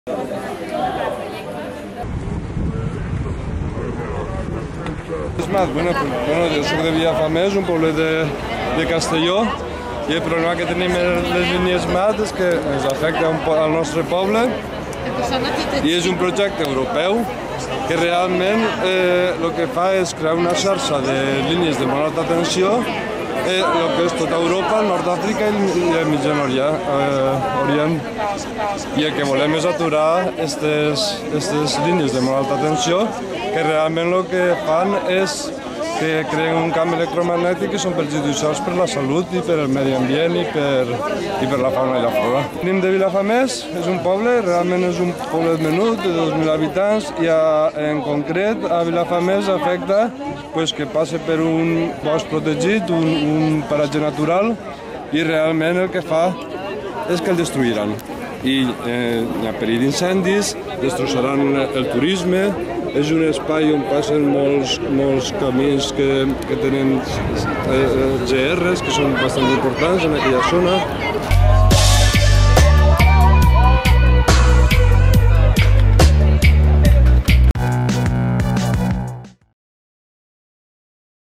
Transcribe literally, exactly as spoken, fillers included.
És més, bueno, bueno, jo soc de Vilafamés, un poblet de, de Castelló, i el problema que tenim amb les línies mat és que ens afecta un po al nostre poble i és un projecte europeu que realment eh, el que fa és crear una xarxa de línies de molt alta tensió eh, el que és tota Europa, Nord d'Àfrica i el Mitjan Orient, eh, Orient. I el que volem és aturar aquestes línies de molt alta tensió que realment el que fan és que creen un camp electromagnètic i són perjudicials per la salut i per el medi ambient i per, i per la fauna i la flora. Venim de Vilafamés, és un poble, realment és un poble menut de dos mil habitants i a, en concret a Vilafamés afecta pues, que passa per un bosc protegit, un, un paratge natural i realment el que fa és que el destruiran. I eh, hi ha perill d'incendis, destrossaran el turisme, és un espai on passen molts, molts camins que, que tenen eh, G Rs, que són bastant importants en aquella zona.